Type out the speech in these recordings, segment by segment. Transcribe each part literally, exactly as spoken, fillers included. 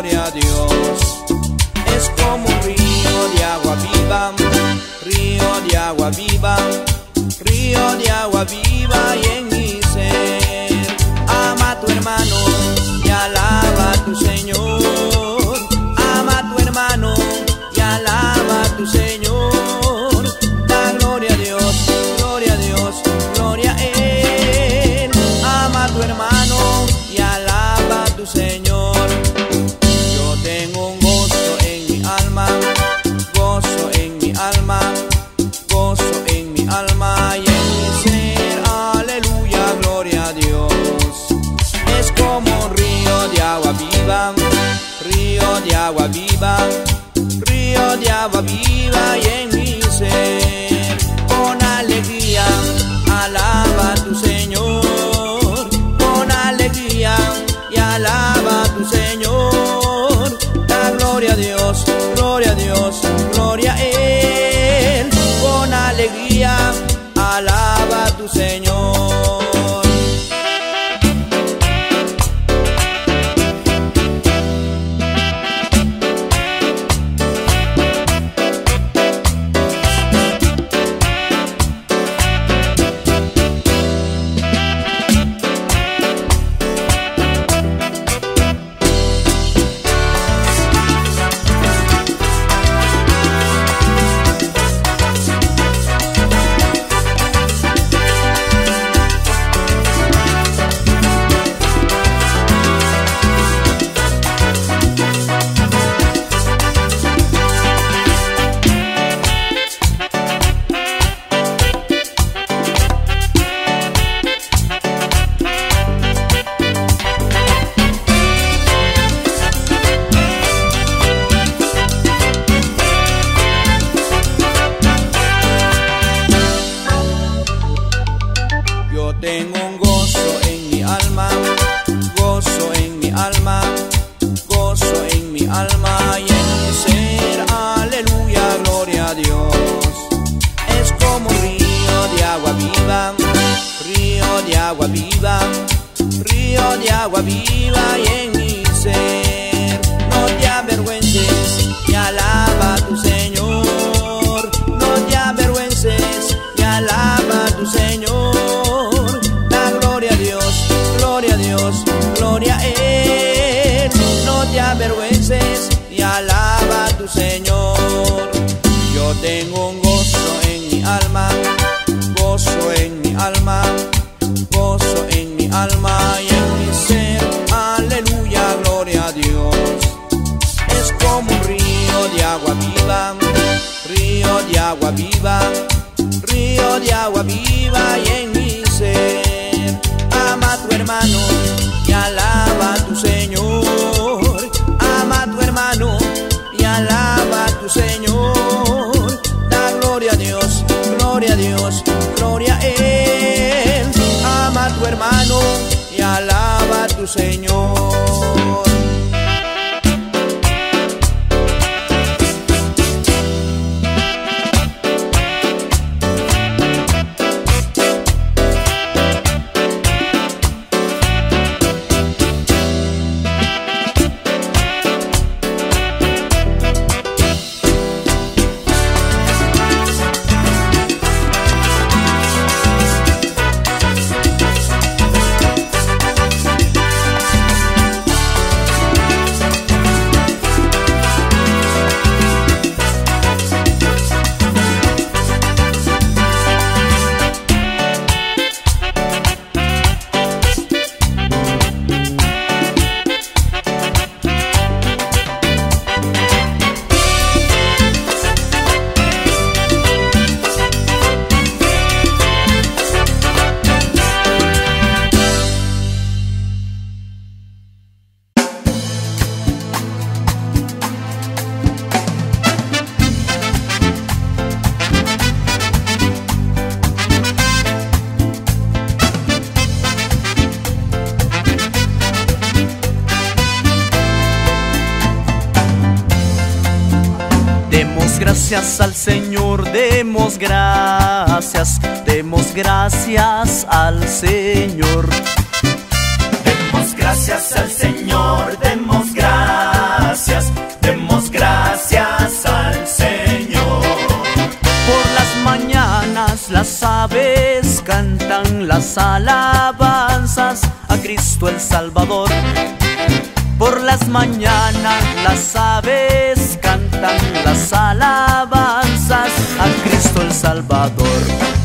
gloria a Dios. Es como un río de agua viva, río de agua viva, río de agua viva y en mi ser. Ama a tu hermano y alaba a tu Señor. Ama a tu hermano y alaba a tu Señor. Da gloria a Dios, gloria a Dios, gloria a Él. Ama a tu hermano y alaba a tu Señor. Yo tengo un gozo en mi alma, gozo en mi alma, gozo en mi alma y en mi ser. Aleluya, gloria a Dios. Es como un río de agua viva, río de agua viva, río de agua viva y en mi ser. Con alegría alaba a tu Señor, con alegría y alaba a tu Señor. Da gloria a Dios, gloria a Dios, gloria a Él. Con alegría alaba a tu Señor. Tengo un gozo en mi alma, gozo en mi alma, gozo en mi alma y en mi ser. Aleluya, gloria a Dios. Es como un río de agua viva, río de agua viva, río de agua viva y en mi ser. No te avergüences y alaba a tu Señor. No te avergüences y alaba a tu Señor. Gloria a Dios, gloria a Él. No te avergüences y alaba a tu Señor. Yo tengo un gozo en mi alma, gozo en mi alma, gozo en mi alma y en mi ser. Aleluya, gloria a Dios. Es como un río de agua viva, río de agua viva, río de agua viva y en mi ser. Ama a tu hermano y alaba a tu Señor. Ama a tu hermano y alaba a tu Señor. Da gloria a Dios, gloria a Dios, gloria a Él. Ama a tu hermano y alaba a tu Señor. gracias al Señor, demos gracias, demos gracias al Señor. Demos gracias al Señor, demos gracias. cantan las alabanzas a Cristo el Salvador. Por las mañanas las aves cantan las alabanzas a Cristo el Salvador.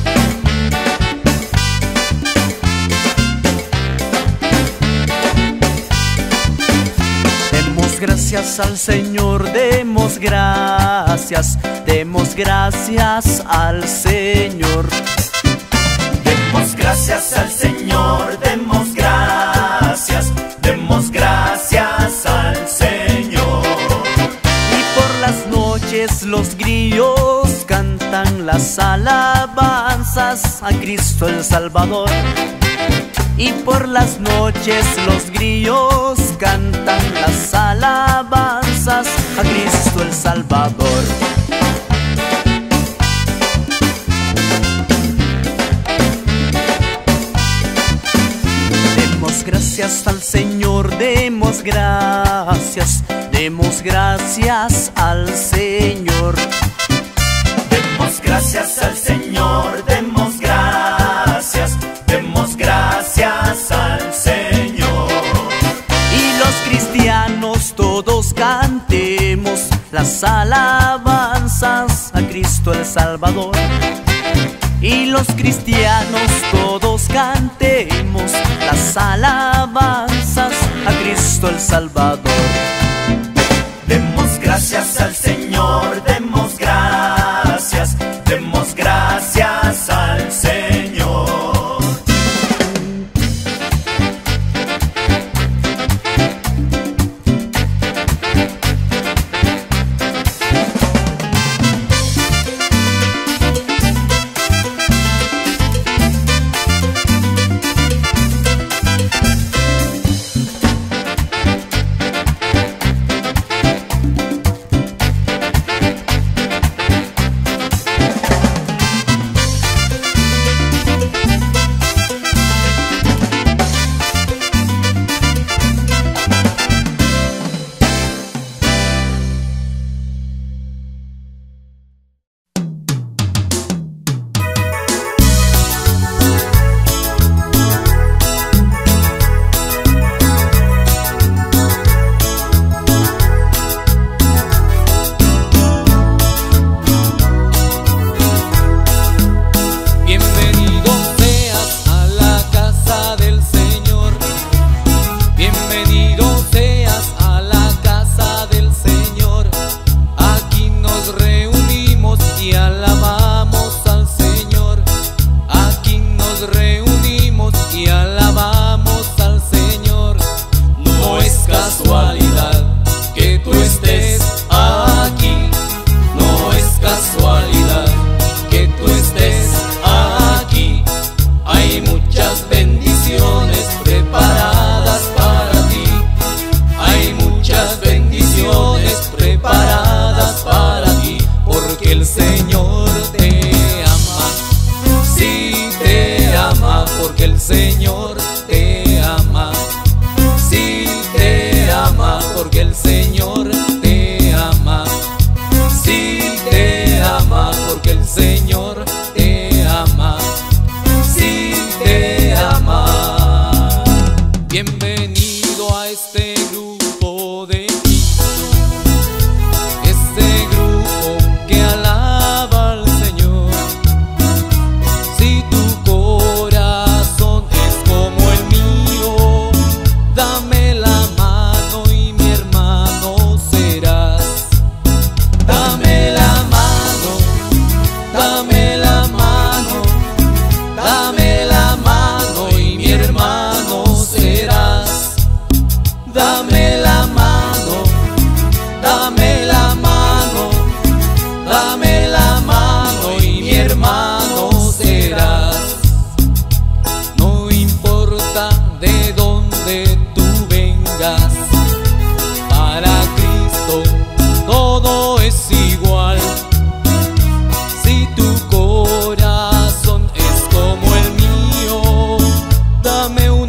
Demos gracias al Señor, demos gracias, demos gracias al Señor. Demos gracias al Señor, demos gracias, demos gracias al Señor. Y por las noches los grillos cantan las alabanzas a Cristo el Salvador. Y por las noches los grillos cantan las alabanzas a Cristo el Salvador. Demos gracias al Señor, demos gracias, demos gracias al Señor. Demos gracias al Señor, demos gracias, demos gracias al Señor. Y los cristianos todos cantemos las alabanzas a Cristo el Salvador. Y los cristianos todos cantemos las alabanzas a Cristo el Salvador. Demos gracias al Señor, demos gracias, demos gracias al Señor.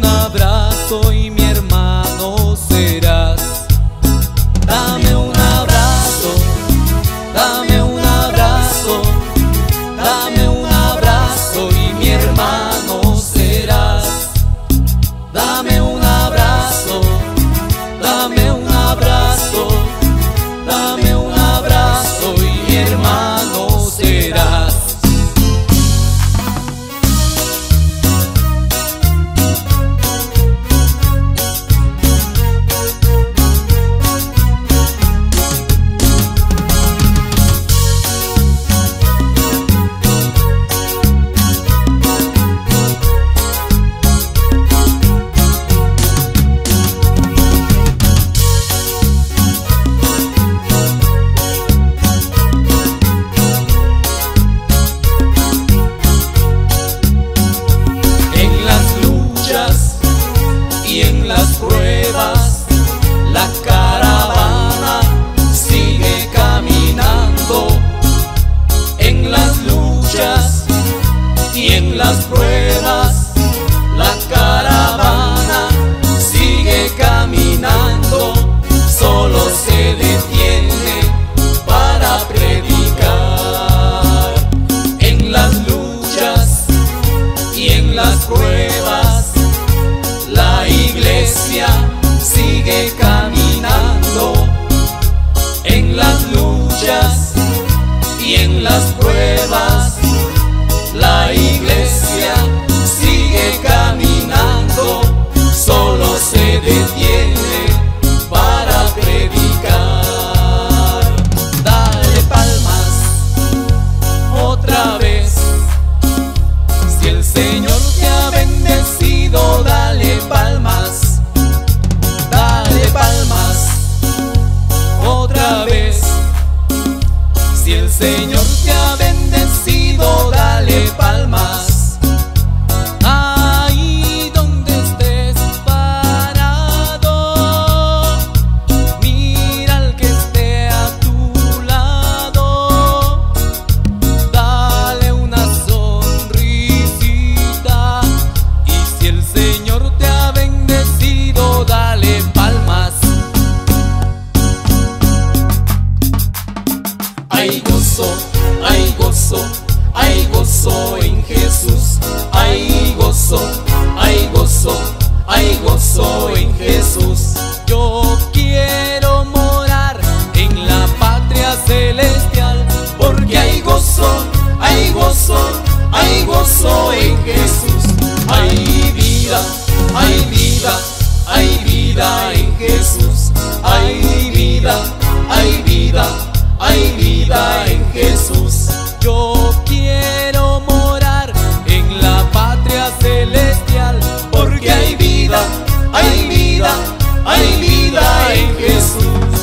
Dame un abrazo Si el Señor te ha bendecido, dale palmas. Ahí donde estés parado, mira al que esté a tu lado, dale una sonrisita. Y si el Señor te ha bendecido, dale palmas. Hay gozo, hay gozo, hay gozo en Jesús. Hay gozo, hay gozo, hay gozo en Jesús. Yo quiero morar en la patria celestial, porque hay gozo, hay gozo, hay gozo en Jesús. Hay vida, hay vida, hay vida en Jesús. Hay vida, hay vida, hay vida en Jesús. Yo quiero morar en la patria celestial, porque hay vida, hay vida, hay vida en Jesús.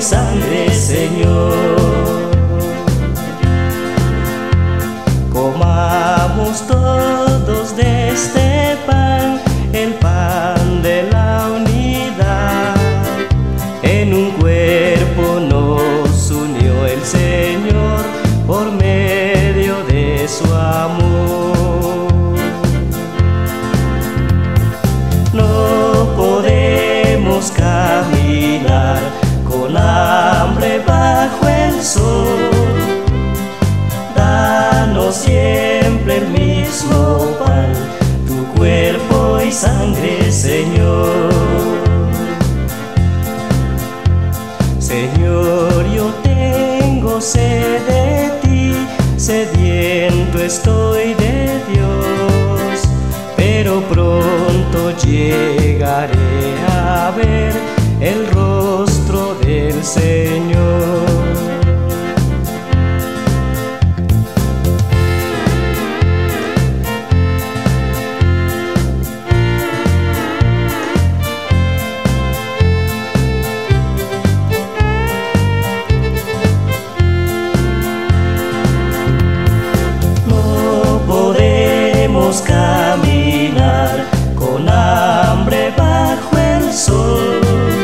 sangre, Señor. Comamos todos de este pan, el pan de la unidad. En un cuerpo nos unió el Señor por medio de su amor. No podemos caminar con hambre bajo el sol. Danos siempre el mismo pan, tu cuerpo y sangre, Señor. Señor, yo tengo sed de ti, sediento estoy de Dios, pero pronto llegaré a ver el rostro del Señor. Caminar con hambre bajo el sol.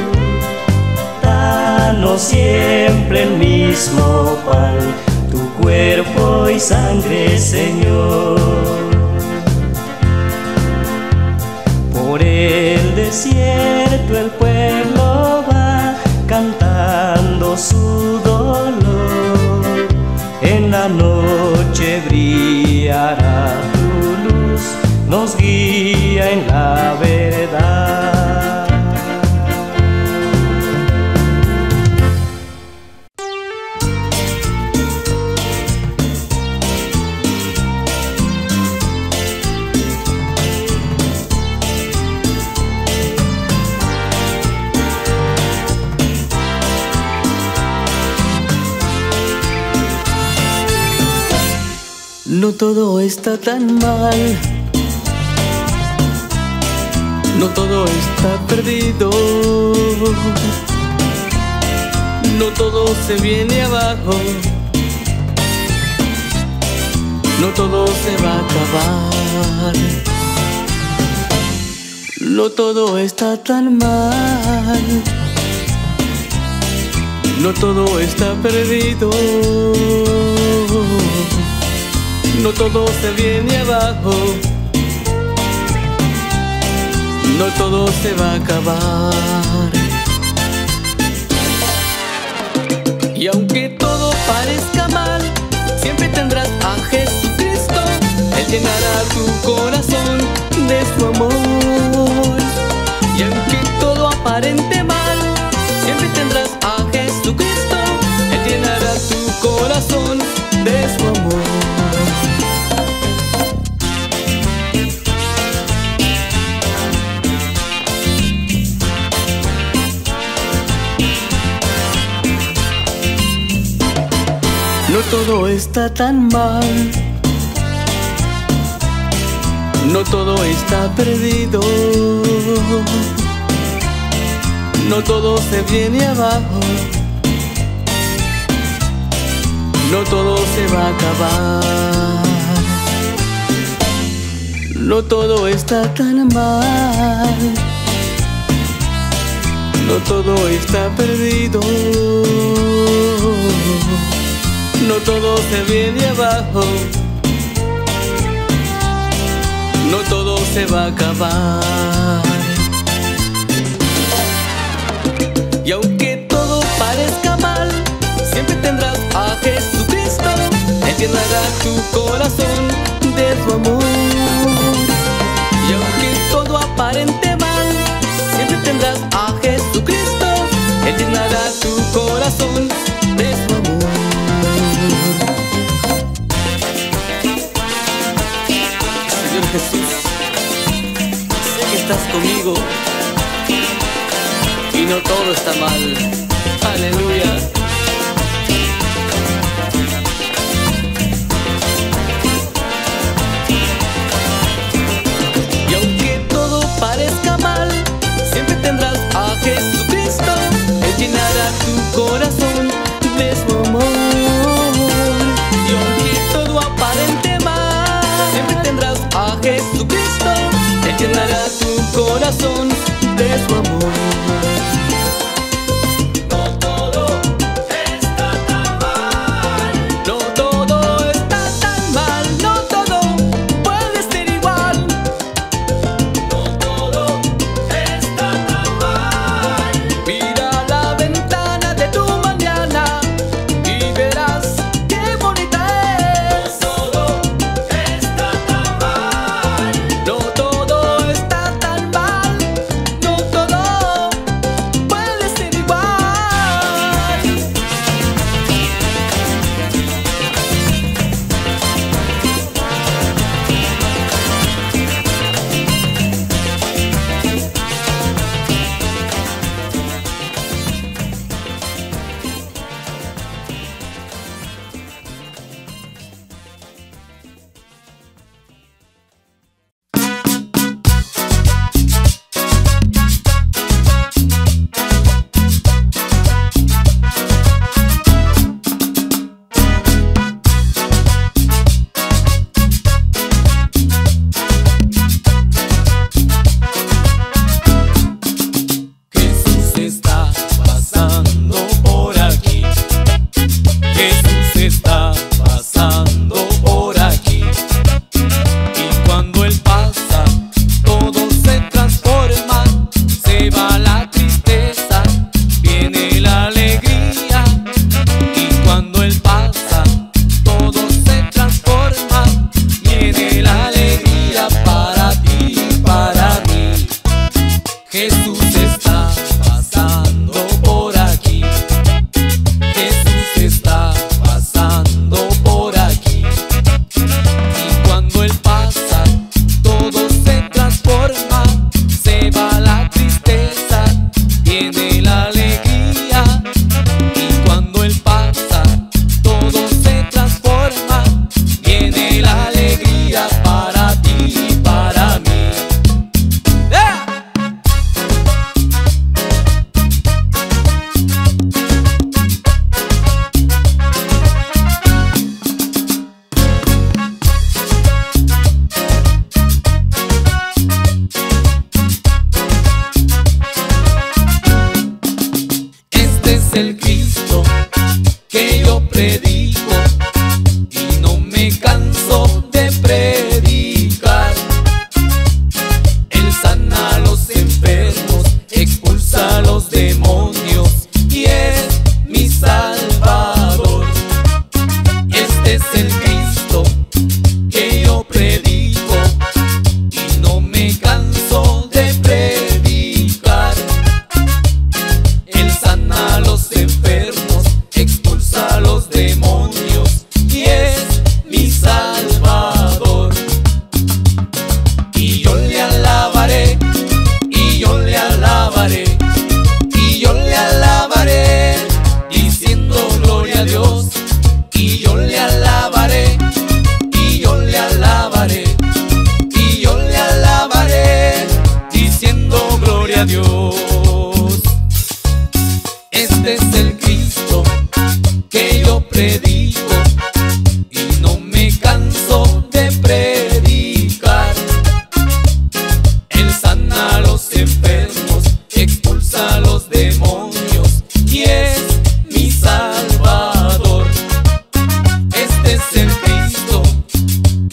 Danos siempre el mismo pan, tu cuerpo y sangre, Señor. Por el desierto el pueblo va cantando su dolor. En la noche brillará, nos guía en la verdad. No todo está tan mal, no todo está perdido, no todo se viene abajo, no todo se va a acabar. No todo está tan mal, no todo está perdido, no todo se viene abajo, no todo se va a acabar. Y aunque todo parezca mal, siempre tendrás a Jesucristo. Él llenará tu corazón de su amor. Y aunque todo aparente mal, siempre tendrás a Jesucristo. Él llenará tu corazón de su amor. No todo está tan mal, no todo está perdido, no todo se viene abajo, no todo se va a acabar. No todo está tan mal, no todo está perdido, no todo se viene abajo, no todo se va a acabar. Y aunque todo parezca mal, siempre tendrás a Jesucristo. Él llenará tu corazón de su amor. Y aunque todo aparente mal, siempre tendrás a Jesucristo. Él llenará tu corazón de su amor. Señor Jesús, sé que estás conmigo y no todo está mal. Aleluya. Y aunque todo parezca mal, siempre tendrás a Jesucristo. Él llenará tu corazón de su amor. Y aunque todo aparente mal, siempre tendrás a Jesucristo. Él llenará tu corazón de su amor.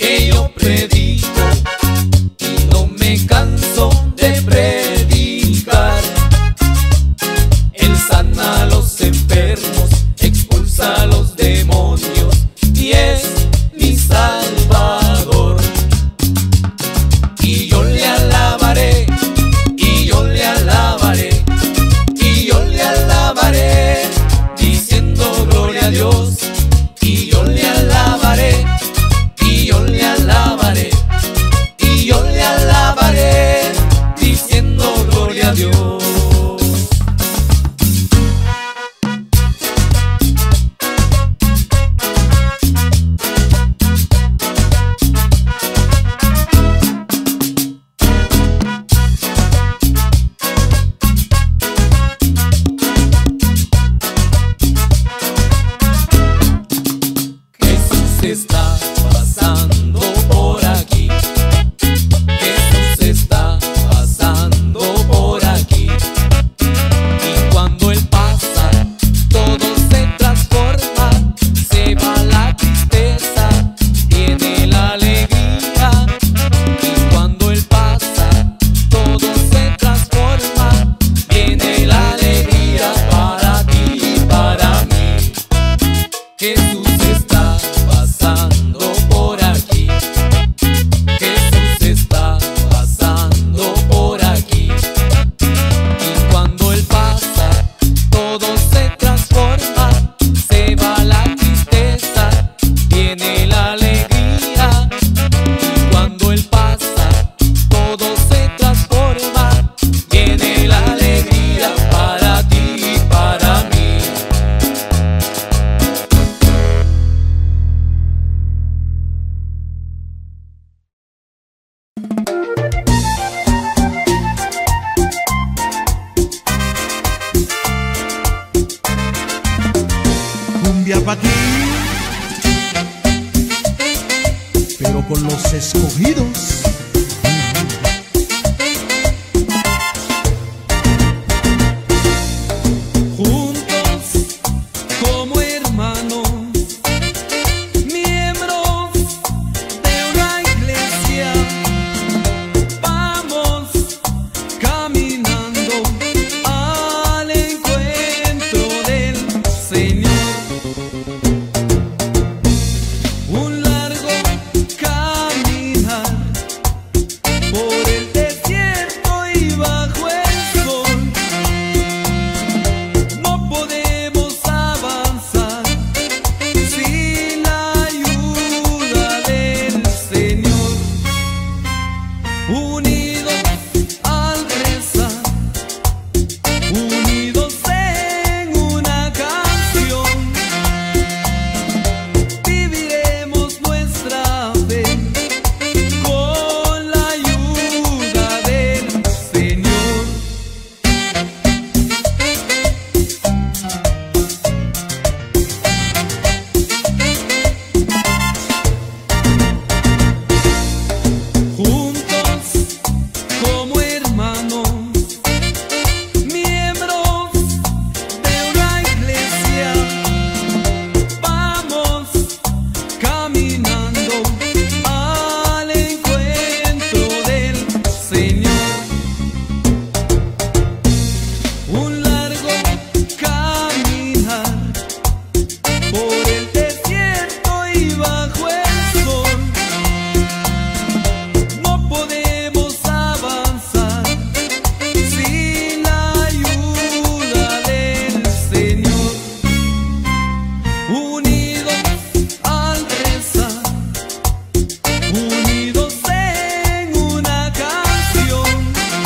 predico y no me canso de predicar. pasando por aquí. Jesús está pasando por aquí. Y cuando Él pasa, todo se transforma. Se va la tristeza, viene la alegría. Y cuando Él pasa, todo se transforma. Viene la alegría para ti y para mí. Jesús está pasando por aquí. Jesús está pasando por aquí. Y cuando Él pasa, todo se transforma. Se va la tristeza, viene la alegría. Y cuando Él pasa, todo se transforma. Viene la alegría para ti y para mí. Cumbia pa' ti, pero con los escogidos. Juntos como hermanos, miembros de una iglesia, vamos caminando al encuentro del Señor. Un largo caminar por el desierto y bajo el sol. No podemos avanzar sin la ayuda del Señor. Unidos al rezar, unidos en una canción, viviremos nuestra fe con la ayuda del Señor. Juntos como hermanos, miembros de una iglesia, vamos caminando al encuentro del Señor. Un largo caminar por el desierto y bajo el sol. No podemos avanzar sin la ayuda del Señor. Unidos al rezar, unidos en una canción,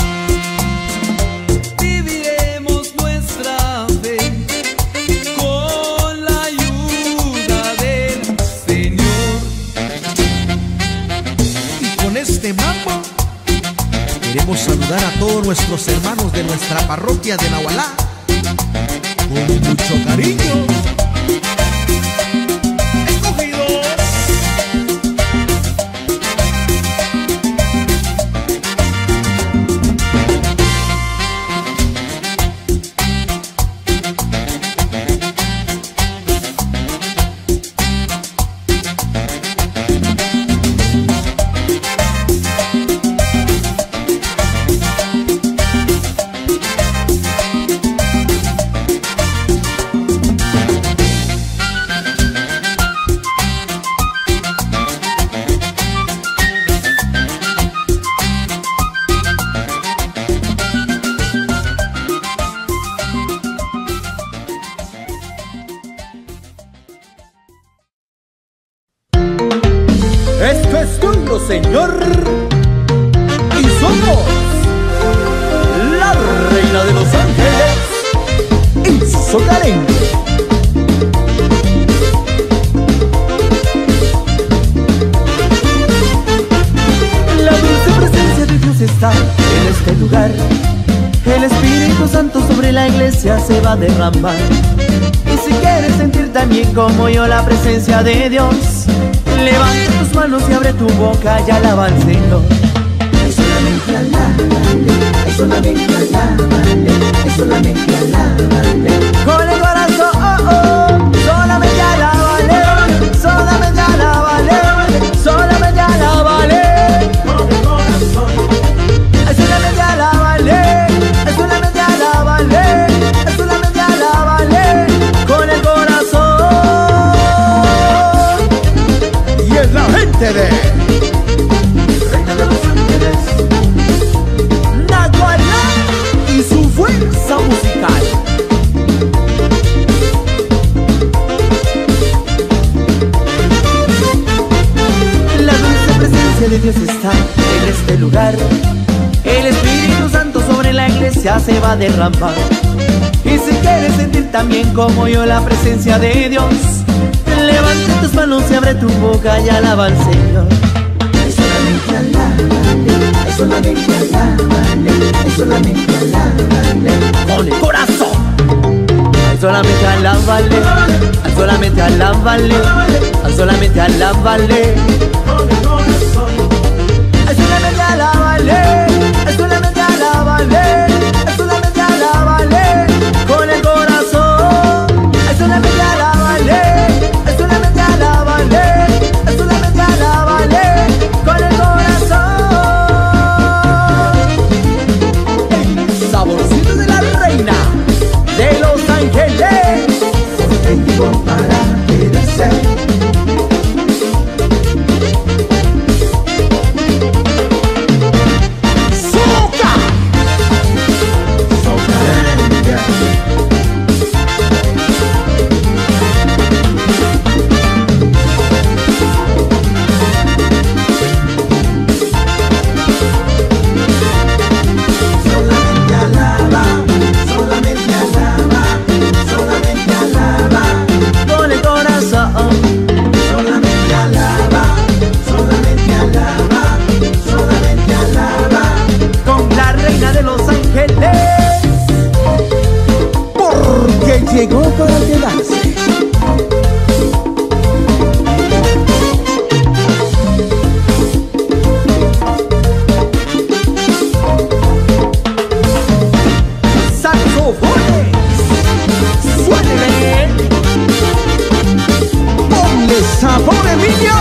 viviremos nuestra fe con la ayuda del Señor. Y con este mambo queremos saludar a todos nuestros hermanos de nuestra parroquia de Nahualá con mucho cariño. Escogidos. Esto es tuyo, Señor. Y somos la reina de los ángeles, Isocarengue. La dulce presencia de Dios está en este lugar. El Espíritu Santo sobre la iglesia se va a derramar. Y si quieres sentir también como yo la presencia de Dios, Levanta tus manos y abre tu boca y alaba al Señor. Solamente alábale, solamente alábale, solamente alábale. Con el corazón, oh, oh, solamente alábale, solamente alábale, solamente alábale. Con el corazón, Solamente alábale, solamente alábale, solamente alábale. Con el corazón. Y es la gente de Reina de los Ángeles, Nagualá y su fuerza musical. La dulce presencia de Dios está en este lugar. El Espíritu Santo sobre la iglesia se va a derramar. Y si quieres sentir también como yo la presencia de Dios, levanta tus manos y abre tu boca y alaba al Señor. solamente alábale, solamente alábale, solamente alábale. Con el corazón. Ay, solamente alábale, ay, solamente alábale, ay, solamente alábale. con el corazón, Ay, solamente alábale, ay, solamente alábale, ay, solamente alábale. Con el corazón. Ay, solamente alábale, ay, solamente alábale, ay, solamente alábale. Con el corazón. El saborcito de la reina de Los Ángeles. Porque llegó para quedarse. ¡Soca! Solamente alaba, solamente alaba, solamente alaba, Con el corazón. solamente alaba, solamente alaba, solamente alaba. Con la reina de Los Ángeles. porque llegó para quedarse. Saxofones. Suénele. Ponle sabor, Emilio.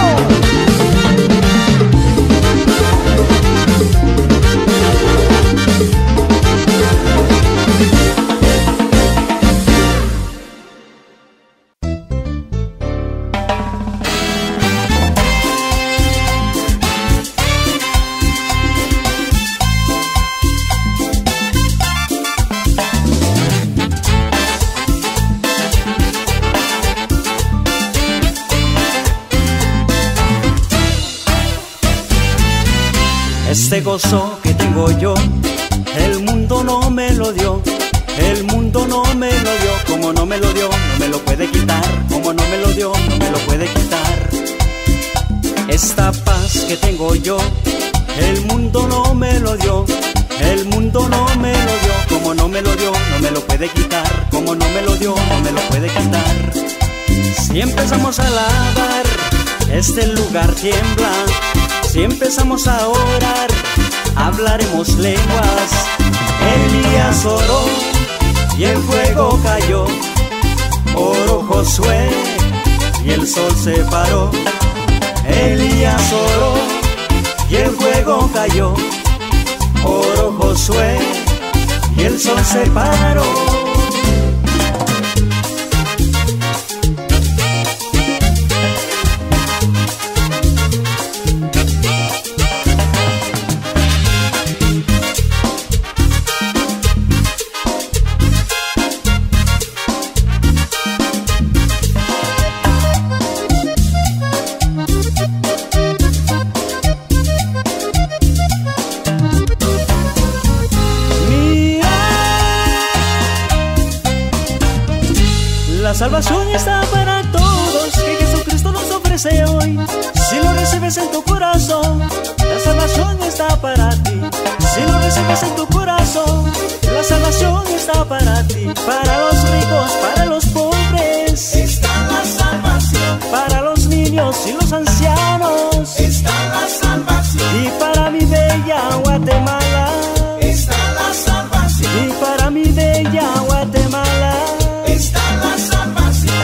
Este gozo que tengo yo, el mundo no me lo dio. El mundo no me lo dio, como no me lo dio, no me lo puede quitar. Como no me lo dio, no me lo puede quitar. Esta paz que tengo yo, el mundo no me lo dio. El mundo no me lo dio, como no me lo dio, no me lo puede quitar. Como no me lo dio, no me lo puede quitar. Si empezamos a alabar, este lugar tiembla. Si empezamos a orar, hablaremos lenguas. Elías oró y el fuego cayó. Oró Josué y el sol se paró. Elías oró y el fuego cayó. Oró Josué y el sol se paró. La salvación está para todos, que Jesucristo nos ofrece hoy. Si lo recibes en tu corazón, la salvación está para ti. Si lo recibes en tu corazón, la salvación está para ti. Para los ricos, para los pobres, está la salvación. Para los niños niños y los ancianos está la salvación. y para mi bella Guatemala Está la salvación. y para mi bella Guatemala Está la salvación.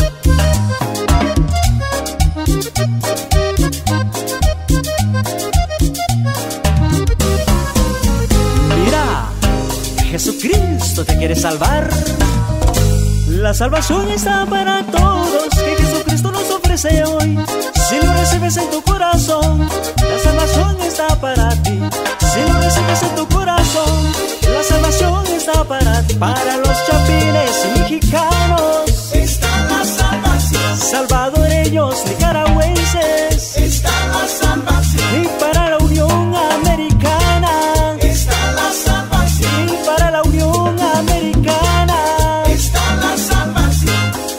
Mira, Jesucristo te quiere salvar. La salvación está para todos, que Jesucristo nos ofrece hoy. Si lo recibes en tu corazón, la salvación está para ti. Si lo recibes en tu corazón, la salvación está para ti. Para los chapines y mexicanos, Está la salvación. salvadoreños, nicaragüenses, Está la salvación. y para la Unión Americana, Está la salvación. y para la Unión Americana. Está la salvación.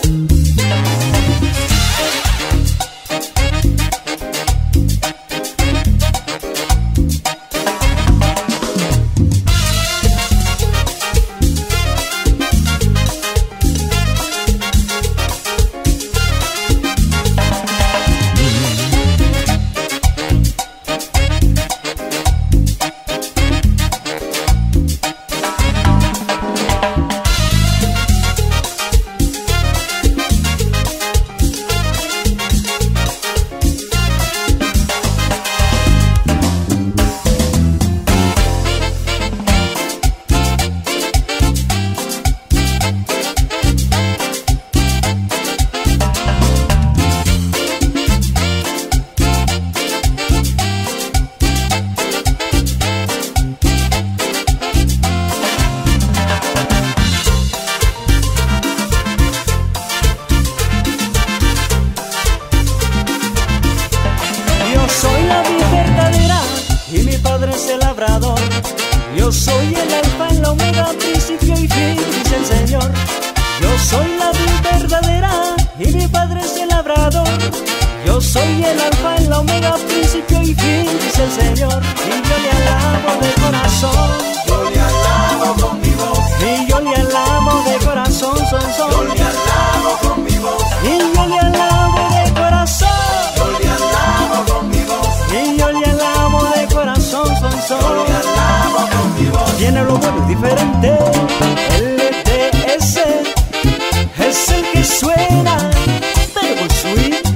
Yo soy la vid verdadera y mi padre es el labrador. Yo soy el alfa y la omega, principio y fin, dice el Señor. Yo soy la vid verdadera y mi padre es el labrador. Yo soy el alfa y la omega, principio y fin, dice el Señor. Y yo le alabo de corazón, Yo le alabo con mi voz. y yo le alabo de corazón, son, Yo son. le alabo con mi voz. Y yo le alabo de corazón, Yo le alabo con mi voz. y yo le alabo de corazón, son, Yo son. le alabo con mi voz. Tiene lo bueno y diferente. L T S es el que suena, pero muy sweet.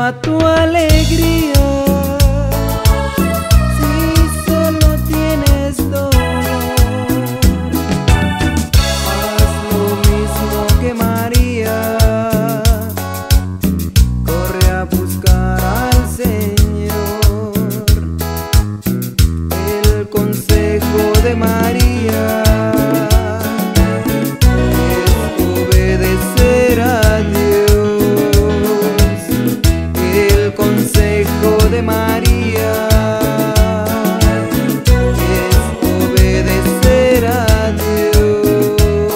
a tu alegría. Si solo tienes dolor, haz lo mismo que María. Corre a buscar al Señor. El consejo de María es obedecer a Dios. El consejo de María es obedecer a Dios.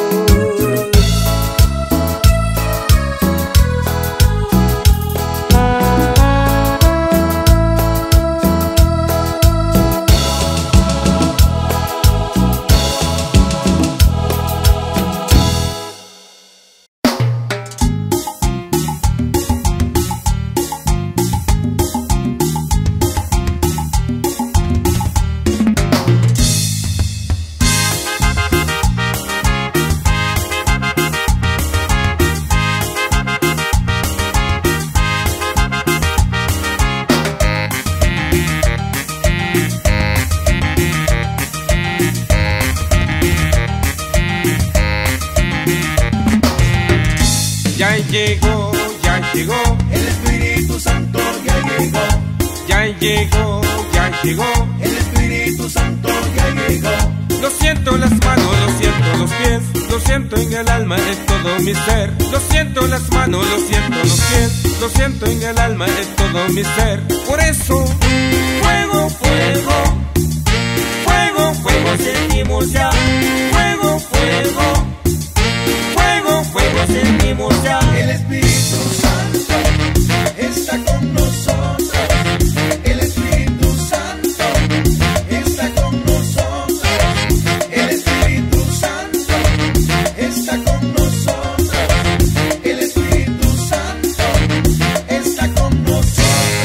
Ya llegó, ya llegó, El Espíritu Santo ya llegó. ya llegó, ya llegó. El Espíritu Santo ya llegó. Lo siento en las manos, lo siento en los pies, lo siento en el alma, en todo mi ser. Lo siento en las manos, lo siento en los pies, lo siento en el alma, en todo mi ser. Por eso, fuego, fuego, fuego, fuego, sentimos ya. Fuego, fuego, fuego, fuego, sentimos ya. El Espíritu Santo está con nosotros. El Espíritu Santo está con nosotros. El Espíritu Santo está con nosotros. El Espíritu Santo está con nosotros.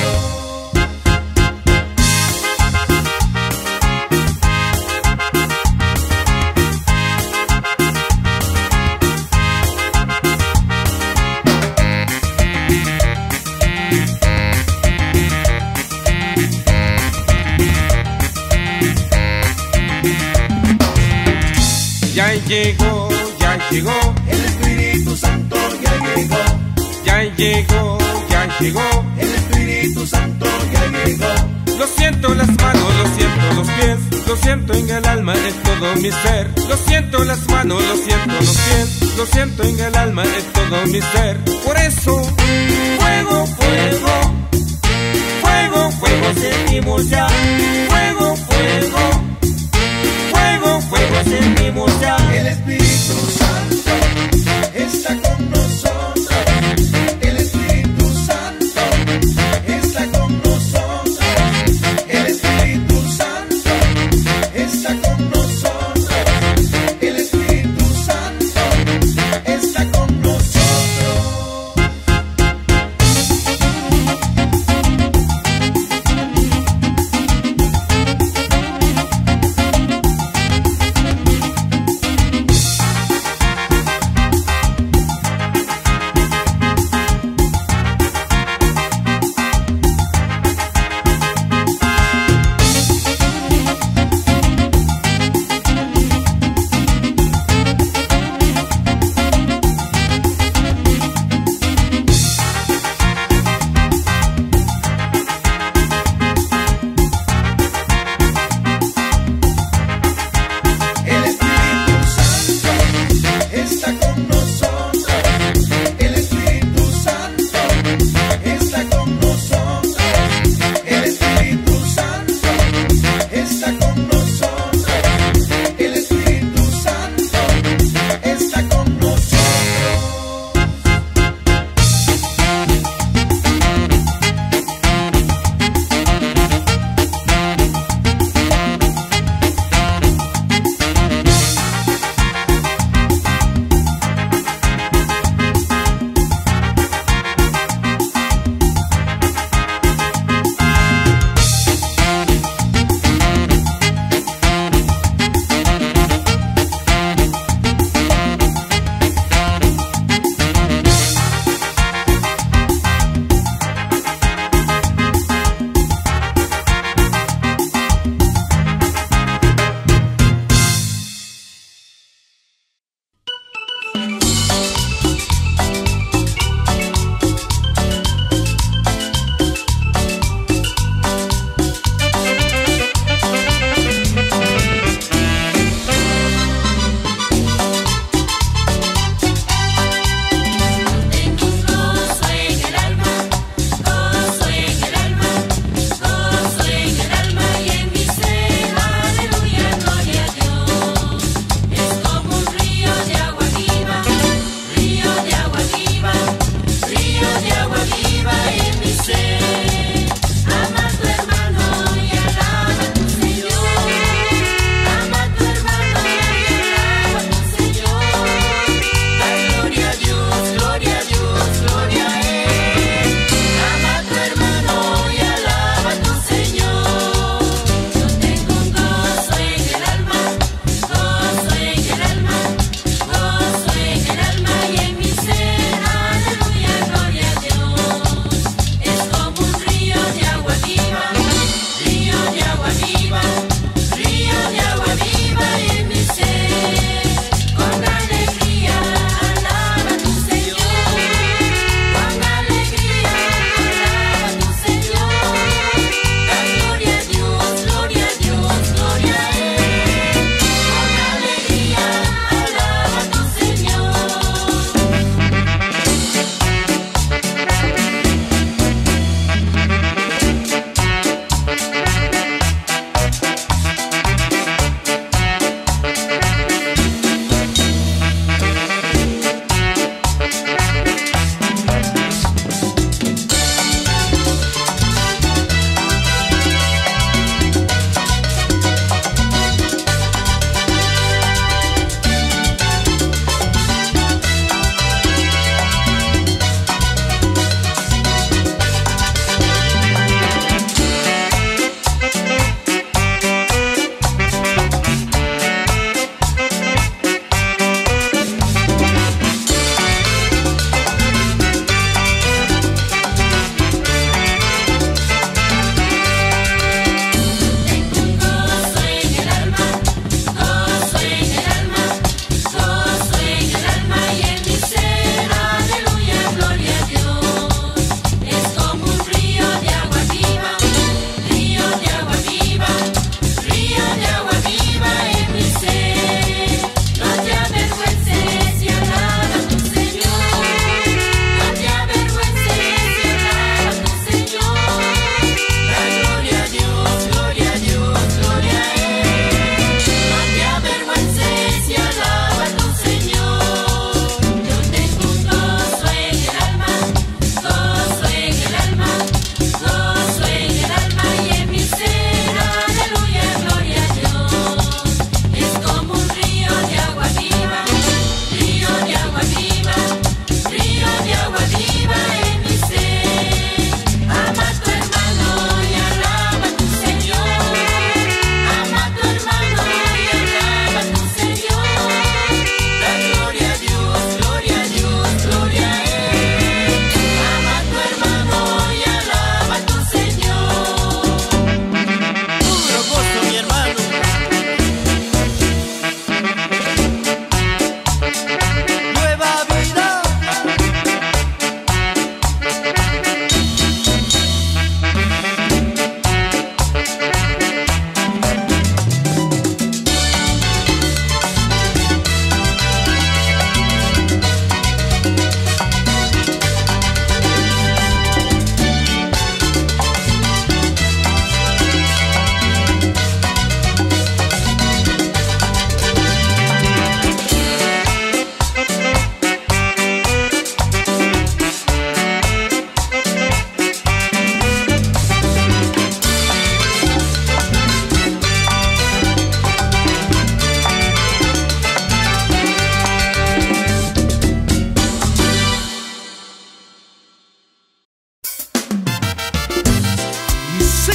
Ya llegó, ya llegó, El Espíritu Santo ya llegó. ya llegó, ya llegó. El Espíritu Santo ya llegó. Lo siento en las manos, lo siento en los pies, lo siento en el alma, en todo mi ser. Lo siento en las manos, lo siento en los pies, lo siento en el alma, en todo mi ser. Por eso, fuego, fuego, fuego, fuego, sentimos ya. Fuego, fuego, fuego, fuego, sentimos ya. El Espíritu Santo está con nosotros. El Espíritu Santo está con nosotros. El Espíritu Santo está con nosotros. El Espíritu Santo está con nosotros.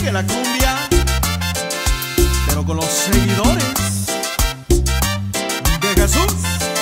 sigue la cumbia, pero con los seguidores de Jesús.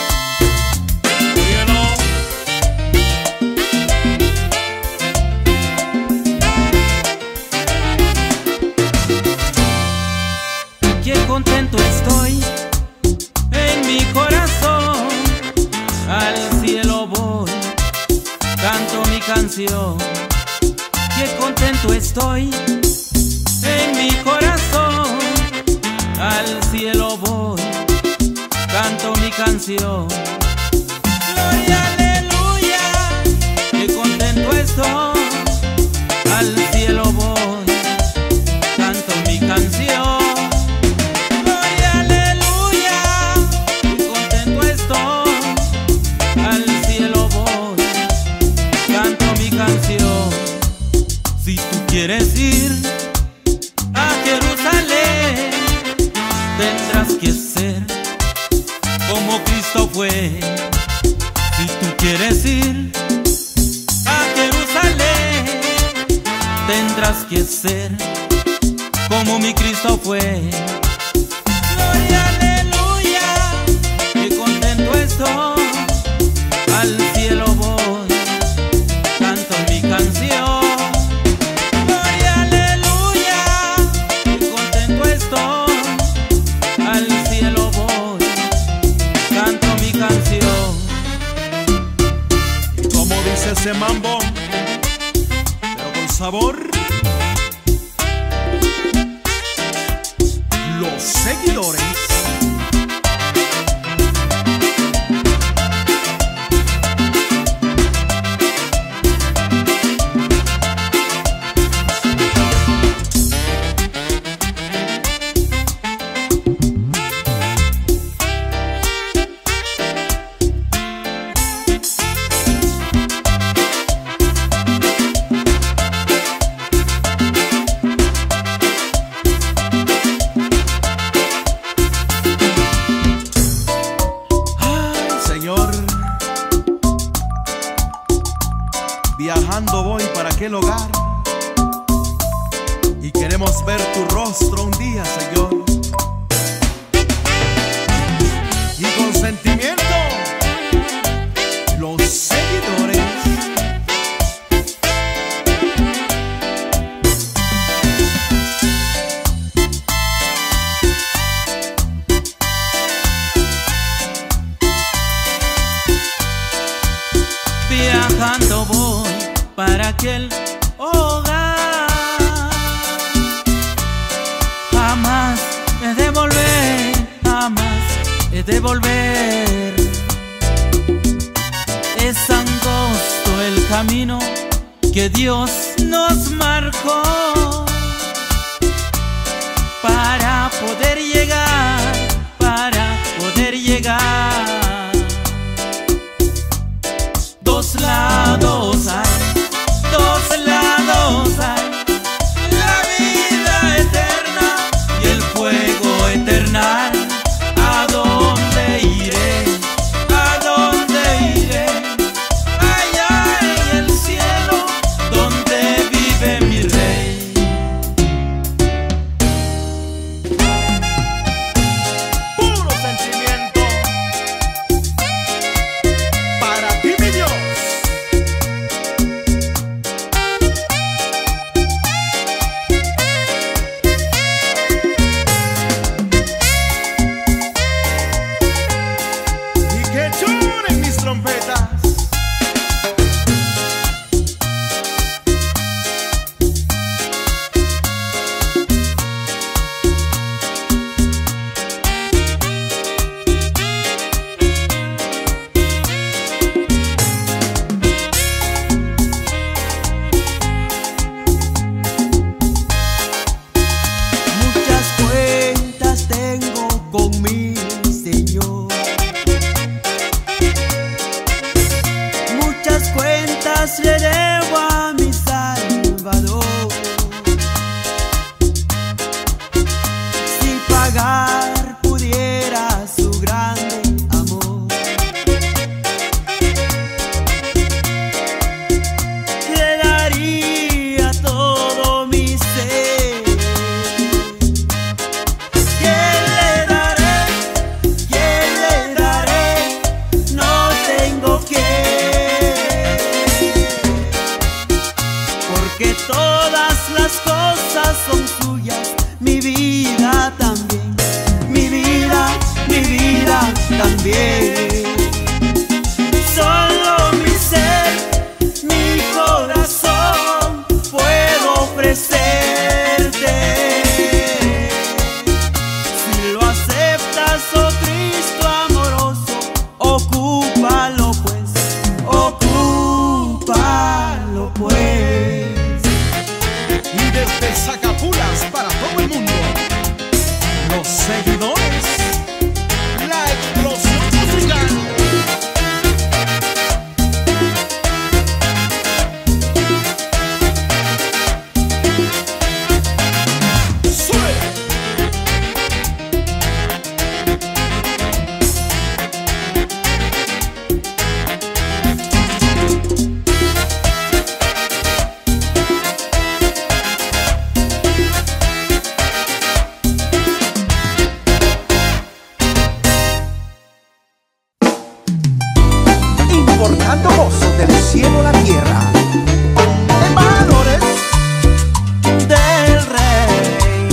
Qué contento estoy en mi corazón, al cielo voy, canto mi canción. Qué contento estoy en mi corazón, al cielo voy, canto mi canción. Gloria, aleluya, qué contento estoy, al cielo voy, canto mi canción. Gloria, aleluya, qué contento estoy, al cielo voy, canto mi canción. Si tú quieres ir a Jerusalén, tendrás que ser como Cristo fue. Si tú quieres ir a Jerusalén, tendrás que ser como mi Cristo fue. Gloria, aleluya, qué contento estoy, al cielo voy, canto mi canción. Gloria, aleluya, qué contento estoy, al cielo voy, canto mi canción. Y como dice ese mambo, pero con sabor, los seguidores. Viajando voy para aquel hogar y queremos ver tu rostro un día, Señor. Y con sentimiento, los seguidores. Viajando voy para aquel hogar, jamás he de volver, jamás he de volver. Es angosto el camino que Dios nos marcó para poder llegar, para poder llegar. Dos lados hay, dos lados hay, la vida eterna y el fuego eternal. ¿A dónde iré? ¿A dónde iré? Allá en el cielo donde vive mi rey. Puro sentimiento para ti, mi Dios. Y que lloren mis trompetas. Muchas cuentas tengo con mi Señor, muchas cuentas le debo a mi Salvador. Si pagar pudiera su grande amor, le daría todo mi ser. dejando gozos del cielo a la tierra. Embajadores del Rey.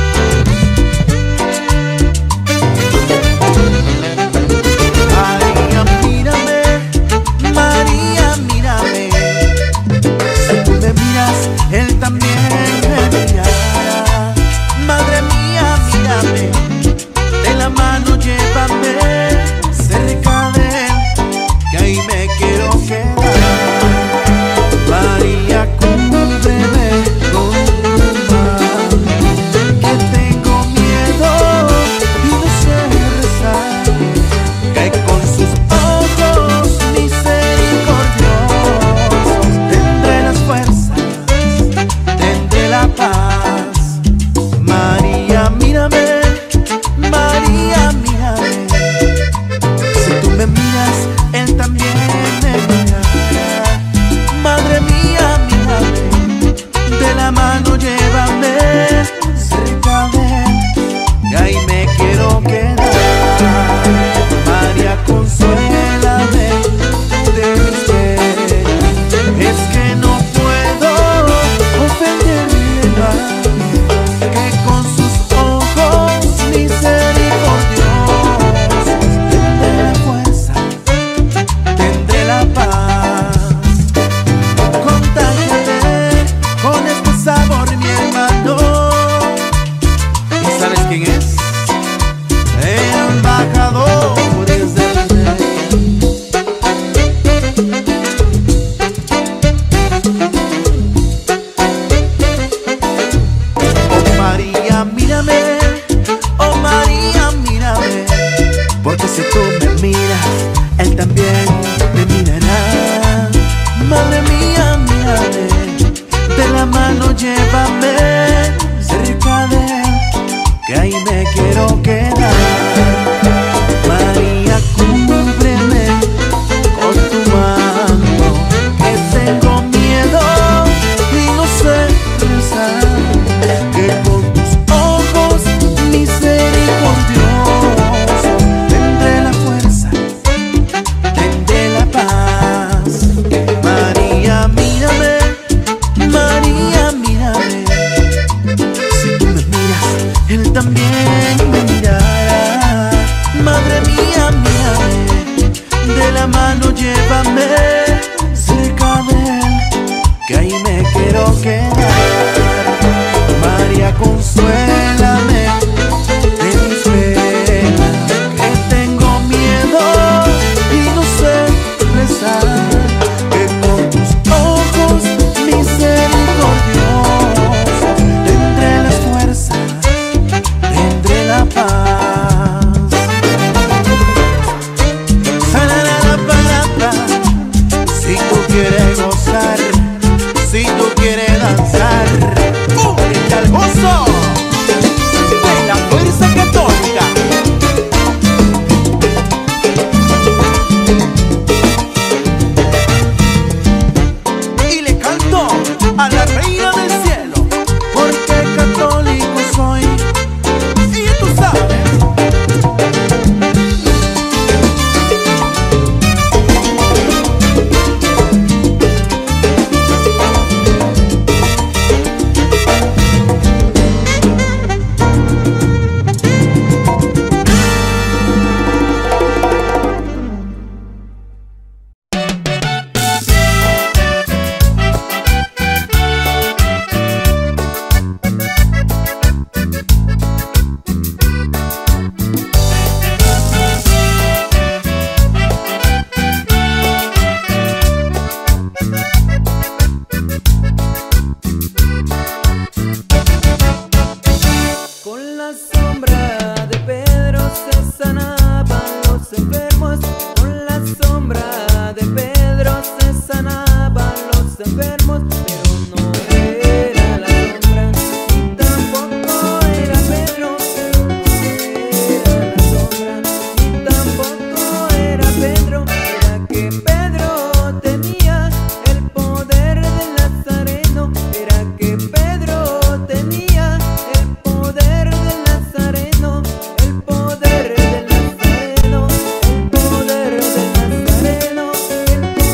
María, mírame, María, mírame. Si tú me miras, Él también me mirará. Madre mía, mírame, de la mano llévame cerca de Él, que ahí me quiero quedar. María, cúbreme con tu mano, que tengo miedo y no sé rezar, que con sus ojos misericordiosos tendré las fuerzas, tendré la paz. María, mírame, María, mírame. Si tú me miras, Él también me mirará. Madre mía, mírame, de la mano llévame cerca de Él, y ahí me quiero quedar. María, consuélame de mis penas, es que no puedo ofenderle más, que con sus ojos misericordiosos tendré la fuerza, tendré la paz. Contágiate con este sabor, mi hermano. ¿Y sabes quién es? Embajadores del Rey. Oh María, mírame, oh María, mírame, porque si tú me miras, Él también me mirará. Madre mía, mírame, de la mano llévame cerca de Él, que ahí me quiero quedar. María, cúbreme con tu mano, que tengo miedo y no sé rezar, que con tus ojos misericordiosos tendré la fuerza, tendré la paz. María, mírame, María, mírame. Si tú me miras, Él también me mirará. Madre mía, mírame, de la mano llévame cerca de Él, que ahí me quiero quedar. María, consuélame de mis penas, que tengo miedo y no sé rezar, que con tus ojos misericordiosos tendré las fuerzas, tendré la paz. Sararara, si tú quieres gozar, si tú quieres danzar, únete al gozo de la fuerza católica. Y le canto a la reina del cielo, porque católico soy, y tú sabes. Con la sombra de Pedro se sanaban los enfermos. Con la sombra de Pedro se sanaban los enfermos. Pero no era la sombra, ni tampoco era Pedro. Pero no era la sombra, ni tampoco era Pedro. Era que Pedro tenía el poder del Nazareno. Era que Pedro tenía el poder del Nazareno, el poder del Nazareno, el poder del Nazareno, el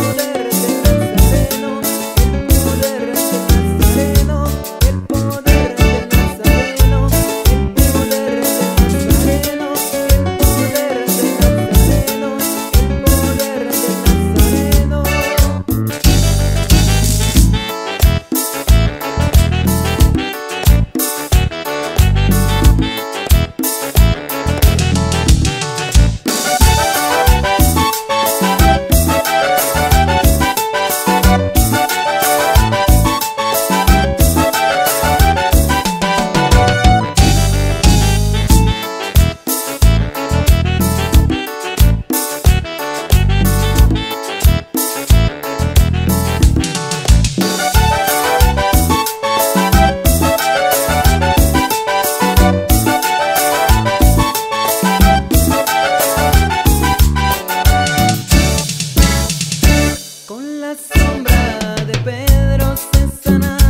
la sombra de Pedro se sana.